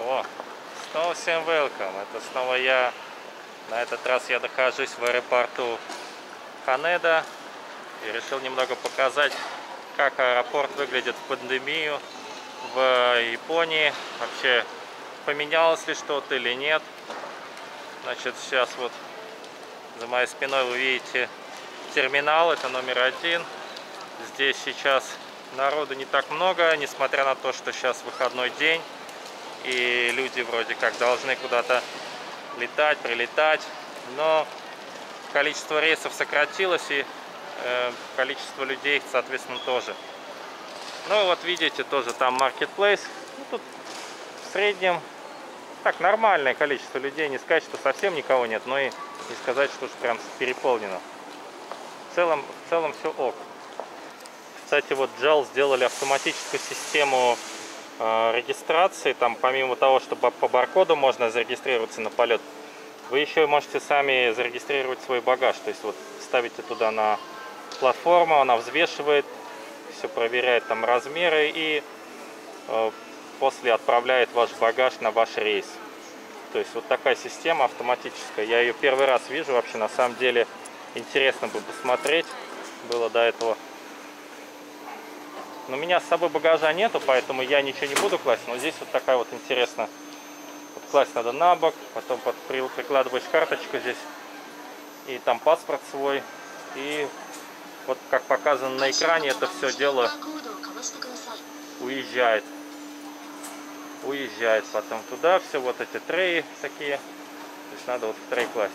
О, снова всем welcome. Это снова я. На этот раз я нахожусь в аэропорту Ханеда и решил немного показать, как аэропорт выглядит в пандемию в Японии. Вообще, поменялось ли что-то или нет. Значит, сейчас вот за моей спиной вы видите терминал, это номер 1. Здесь сейчас народу не так много, несмотря на то, что сейчас выходной день. И люди вроде как должны куда-то летать, прилетать. Но количество рейсов сократилось, и количество людей, соответственно, тоже. Ну вот видите, тоже там marketplace. Ну, тут в среднем так нормальное количество людей. Не сказать, что совсем никого нет, но и не сказать, что уж прям переполнено. В целом все ок. Кстати, вот JAL сделали автоматическую систему регистрации. Там помимо того, чтобы по баркоду можно зарегистрироваться на полет, вы еще можете сами зарегистрировать свой багаж. То есть вот ставите туда на платформу, она взвешивает, все проверяет там размеры и после отправляет ваш багаж на ваш рейс. То есть вот такая система автоматическая. Я ее первый раз вижу, вообще на самом деле интересно бы посмотреть. Было до этого. Но у меня с собой багажа нету, поэтому я ничего не буду класть. Но здесь вот такая вот интересная. Вот класть надо на бок, потом прикладываешь карточку здесь. И там паспорт свой. И вот как показано на экране, это все дело уезжает. Уезжает потом туда. Все вот эти треи такие. То есть надо вот в трей класть.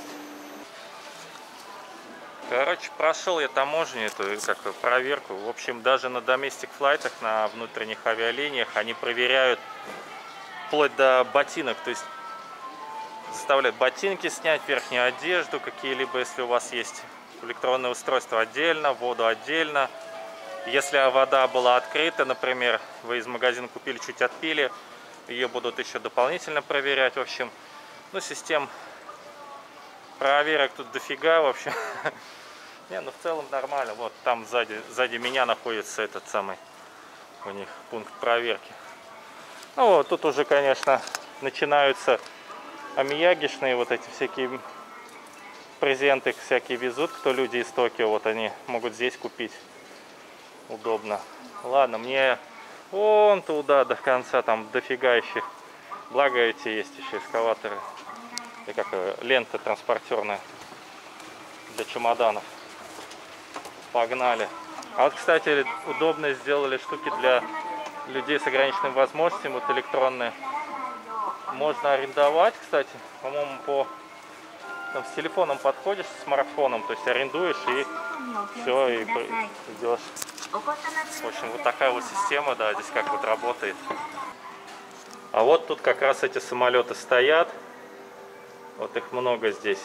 Короче, прошел я таможню, эту проверку. В общем, даже на domestic флайтах, на внутренних авиалиниях, они проверяют вплоть до ботинок. То есть заставляют ботинки снять, верхнюю одежду, какие-либо, если у вас есть электронное устройство отдельно, воду отдельно. Если вода была открыта, например, вы из магазина купили, чуть отпили, ее будут еще дополнительно проверять. В общем, ну, систем проверок тут дофига, в общем. Не, ну в целом нормально. Вот там сзади меня находится этот самый у них пункт проверки. Ну вот тут уже, конечно, начинаются амиягишные вот эти всякие презенты, всякие везут, кто люди из Токио, вот они могут здесь купить. Удобно. Ладно, мне вон туда до конца, там дофига еще. Благо эти есть еще эскалаторы. И как лента транспортерная для чемоданов. Погнали. А вот, кстати, удобно сделали штуки для людей с ограниченными возможностями, вот электронные. Можно арендовать, кстати, по-моему, там, с телефоном подходишь, с смартфоном, то есть арендуешь и все, и идешь. В общем, вот такая вот система, да, здесь как вот работает. А вот тут как раз эти самолеты стоят. Вот их много здесь.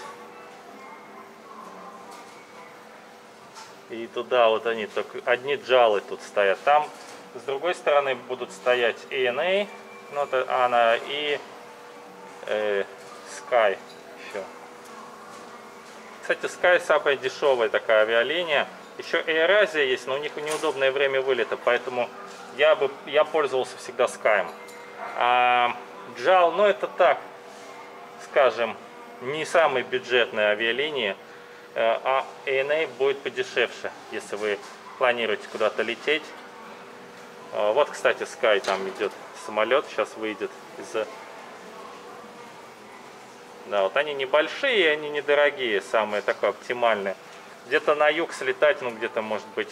И туда вот они, только одни JAL тут стоят. Там с другой стороны будут стоять ANA, ну, это она, и Sky еще. Кстати, Sky самая дешевая такая авиалиния. Еще AirAsia есть, но у них неудобное время вылета, поэтому я пользовался всегда Sky. А JAL, ну это так, скажем, не самая бюджетная авиалиния. А ANA будет подешевше, если вы планируете куда-то лететь. Вот, кстати, Sky, там идет самолет, сейчас выйдет из... Да, вот они небольшие, они недорогие, самые такое оптимальные. Где-то на юг слетать, ну где-то может быть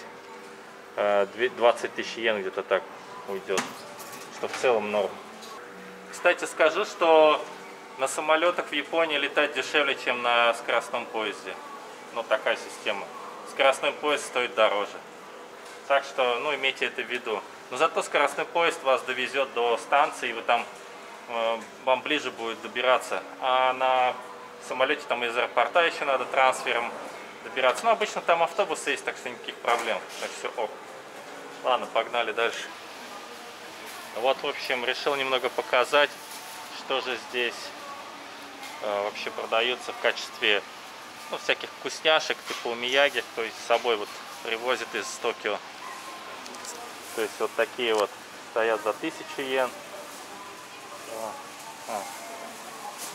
20 тысяч йен, где-то так уйдет. Что в целом норм. Кстати, скажу, что на самолетах в Японии летать дешевле, чем на скоростном поезде. Ну, такая система. Скоростной поезд стоит дороже. Так что, ну, имейте это в виду. Но зато скоростной поезд вас довезет до станции, и вы там, вам ближе будет добираться. А на самолете там из аэропорта еще надо трансфером добираться. Ну, обычно там автобусы есть, так что никаких проблем. Так все ок. Ладно, погнали дальше. Вот, в общем, решил немного показать, что же здесь вообще продается в качестве, ну, всяких вкусняшек, типа умияги, то есть с собой вот привозят из Токио. То есть вот такие вот стоят за 1000 йен.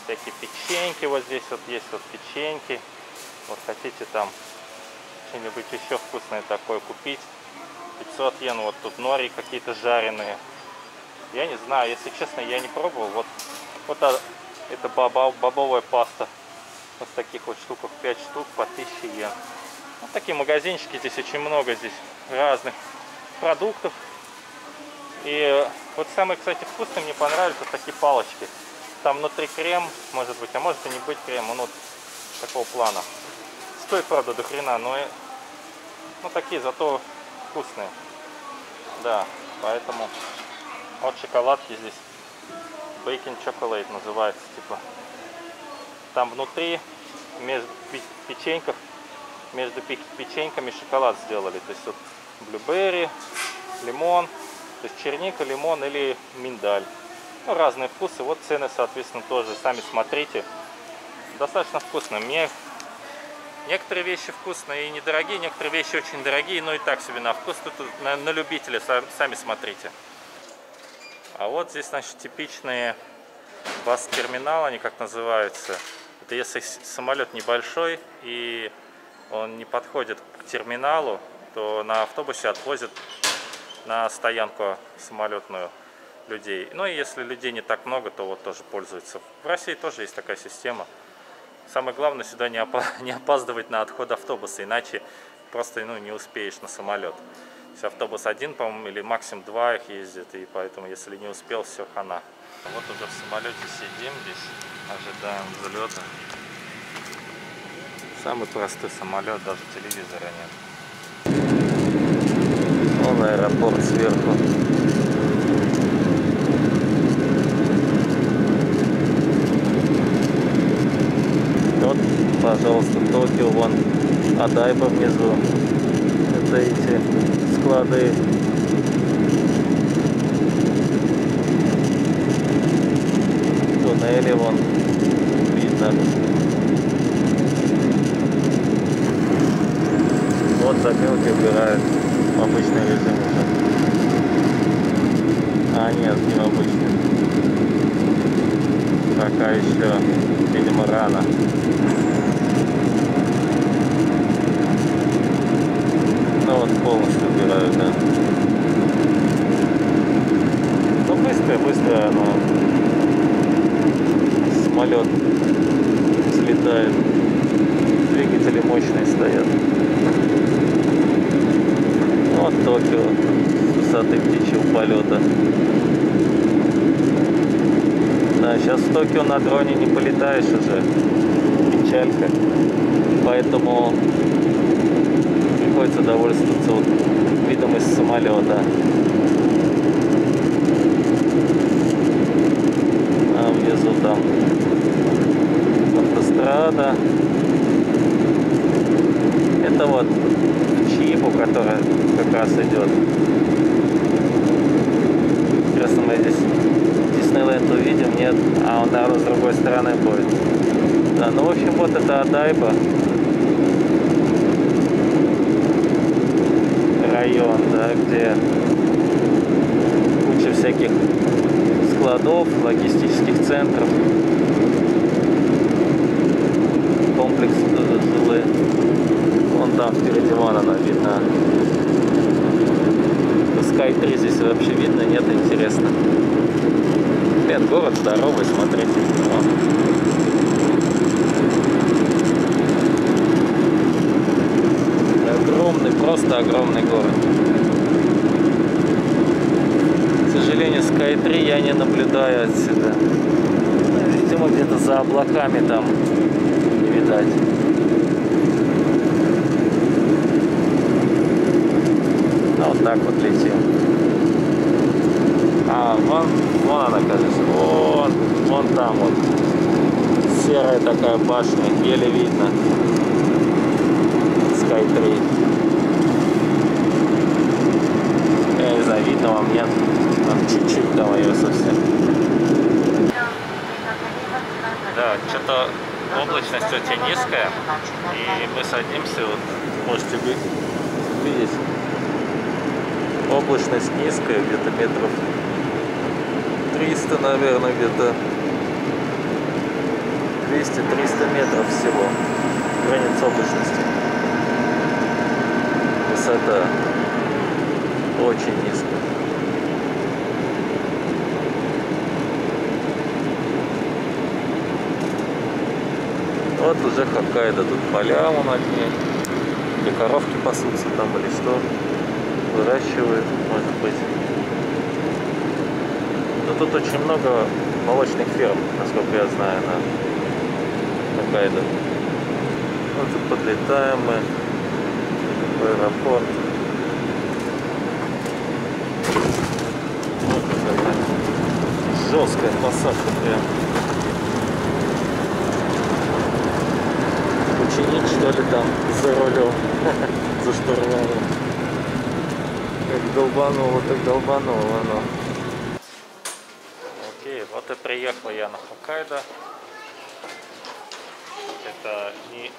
всякие печеньки. Вот здесь вот есть вот печеньки. Вот хотите там что-нибудь еще вкусное такое купить, 500 йен. Вот тут нори какие-то жареные. Я не знаю, если честно, я не пробовал. Вот это бобовая паста. Вот в таких вот штуках 5 штук по 1000 йен. Вот такие магазинчики, здесь очень много, здесь разных продуктов. И вот самые, кстати, вкусные мне понравились вот такие палочки. Там внутри крем, может быть, а может и не быть крем, ну вот такого плана. Стоит, правда, до хрена, но ну такие зато вкусные. Да, поэтому вот шоколадки здесь Bacon Chocolate называется, типа. Там внутри между печеньками шоколад сделали. То есть вот блюберри, лимон, то есть черника, лимон или миндаль. Ну, разные вкусы. Вот цены, соответственно, тоже сами смотрите. Достаточно вкусно. Мне некоторые вещи вкусные и недорогие, некоторые вещи очень дорогие, но и так себе на вкус. Тут на любителя, сами смотрите. А вот здесь, значит, типичные бас-терминалы, они как называются. Это если самолет небольшой и он не подходит к терминалу, то на автобусе отвозят на стоянку самолетную людей. Ну и если людей не так много, то вот тоже пользуются. В России тоже есть такая система. Самое главное сюда не опаздывать на отход автобуса, иначе просто не успеешь на самолет. Если автобус один, по-моему, или максимум 2 их ездит, и поэтому если не успел, все, хана. Вот уже в самолете сидим здесь, ожидаем взлета. Самый простой самолет, даже телевизора нет. Вон аэропорт сверху. Вот, пожалуйста, Токио, вон Адайба внизу. Это эти склады. Туннели вон видно. Вот закрылки убирают в обычный режим уже. А нет, не в обычный. Пока еще, видимо, рано. Ну вот полностью убирают, да. Ну быстро, но самолет взлетает. Двигатели мощные стоят. Вот Токио с высоты птичьего полета. Да, сейчас в Токио на дроне не полетаешь уже. Печалька. Поэтому приходится довольствоваться вот видом из самолета. А внизу там автострада. Это вот Чибу, которая как раз идет. Интересно, мы здесь Диснейленд увидим, нет? А он, наверное, с другой стороны будет. Да, ну, в общем, вот это Адайба. Район, да, где куча всяких складов, логистических центров. Комплекс жилые. Вон там впереди, вон она видна. Sky 3 здесь вообще видно, нет, интересно. Блин, город здоровый, смотрите. Вон. Огромный, просто огромный город. К сожалению, Sky 3 я не наблюдаю отсюда. Видимо, где-то за облаками там не видать. Ну, вот так вот летим. А, вон она, кажется. Вон там вот. Серая такая башня, еле видно. Sky 3. Я не знаю, видно вам, нет? Там чуть-чуть там ее совсем. Да, что-то облачность очень низкая. И мы садимся, вот можете видеть. Облачность низкая, где-то метров 300, наверное, где-то. 200-300 метров всего. Граница облачности. Высота очень низкая. Вот уже Хоккайдо, тут поля вон одни, где коровки пасутся там или что, выращивают, может быть. Но тут очень много молочных ферм, насколько я знаю, на Хоккайдо. Вот тут подлетаем мы в аэропорт. Вот какая жесткая посадка прям. Ученик, что ли, там за рулем, за штурвалом. Как долбануло, так долбануло оно. Окей, вот и приехал я на Хоккайдо. Это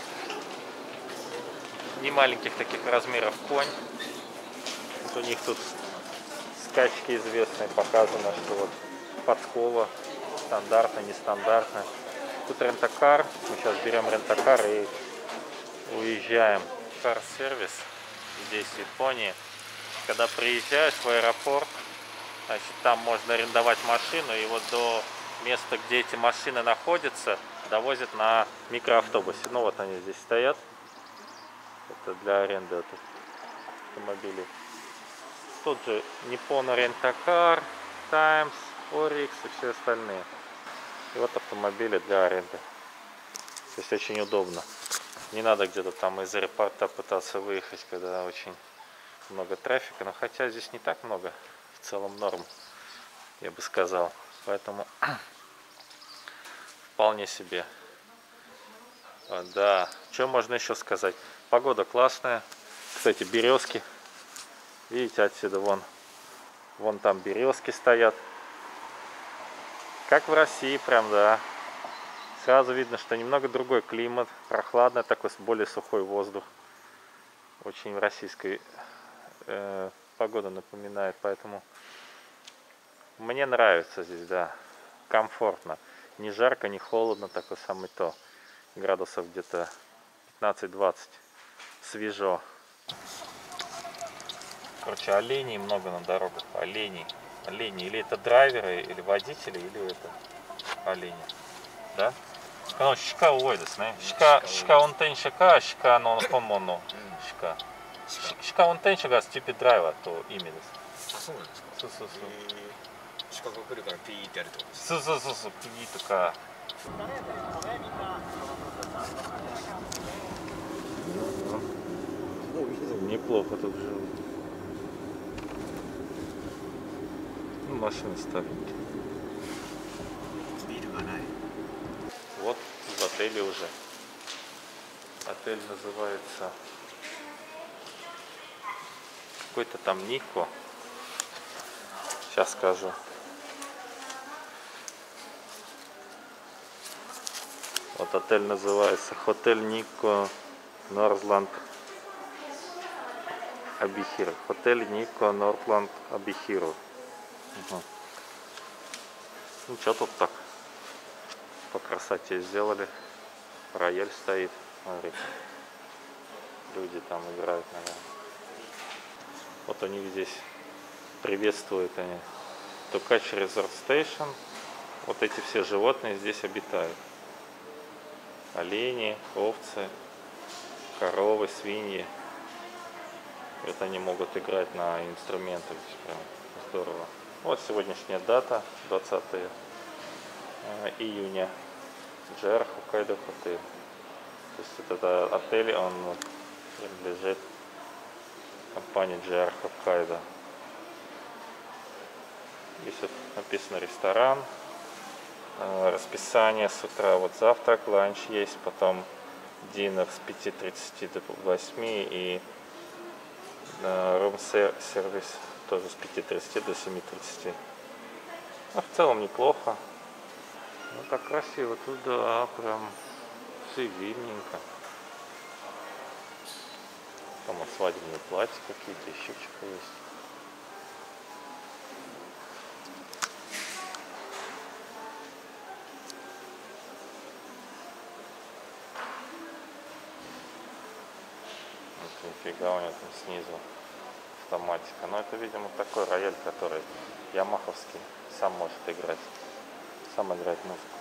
не маленьких таких размеров конь. Вот у них тут скачки известные, показано, что вот подскова стандартная, нестандартная. Тут рент-а-кар. Мы сейчас берем рент-а-кар и уезжаем. Кар-сервис здесь, в Японии. Когда приезжаешь в аэропорт, значит, там можно арендовать машину, и вот до места, где эти машины находятся, довозят на микроавтобусе. Ну вот они здесь стоят. Это для аренды автомобилей. Тут же Nippon Rent-A-Car, Times, Orix и все остальные. И вот автомобили для аренды. То есть очень удобно. Не надо где-то там из аэропорта пытаться выехать, когда очень много трафика. Но хотя здесь не так много, в целом норм, я бы сказал. Поэтому вполне себе. Да, что можно еще сказать? Погода классная. Кстати, березки. Видите, отсюда вон там березки стоят. Как в России, прям, да. Сразу видно, что немного другой климат, прохладный, такой более сухой воздух. Очень российской погода напоминает, поэтому мне нравится здесь, да. Комфортно. Не жарко, не холодно, такой самый то. Градусов где-то 15-20. Свежо. Короче, оленей много на дорогах. Оленей. Или это драйверы, или водители, или это олени. Да? 鹿多いですね。鹿運転手か鹿の本物鹿。鹿運転手がスティップドライバーと意味です。あ、そうなんですか。そうそうそう。鹿が来るからピーってやるってことですか。そう、ピーとか。Неплохо тут живут. Ну, машины старенькие. Вот в отеле уже. Отель называется какой-то там Никко. Сейчас скажу. Вот отель называется Хотель Никко Нордланд Абихиро. Хотель Никко Нордланд Абихиро. Угу. Ну что тут так? По красоте сделали. Рояль стоит. Смотрите. Люди там играют, наверное. Вот у них здесь приветствуют они. Токачи Resort Station. Вот эти все животные здесь обитают. Олени, овцы, коровы, свиньи. Вот они могут играть на инструментах. Прям здорово. Вот сегодняшняя дата, 20 июня. JR Hokkaido Hotel. То есть этот отель, он принадлежит компании JR Hokkaido. Здесь вот написано ресторан. Расписание с утра. Вот завтрак, ланч есть, потом динер с 5:30 до 8 и рум-сервис тоже с 5:30 до 7:30. А в целом неплохо. Ну так красиво тут, да, прям цивильненько. Там вот свадебные платья какие-то, еще что-то есть. Нифига, у него там снизу автоматика. Но это, видимо, такой рояль, который ямаховский, сам может играть. Сам играть музыку.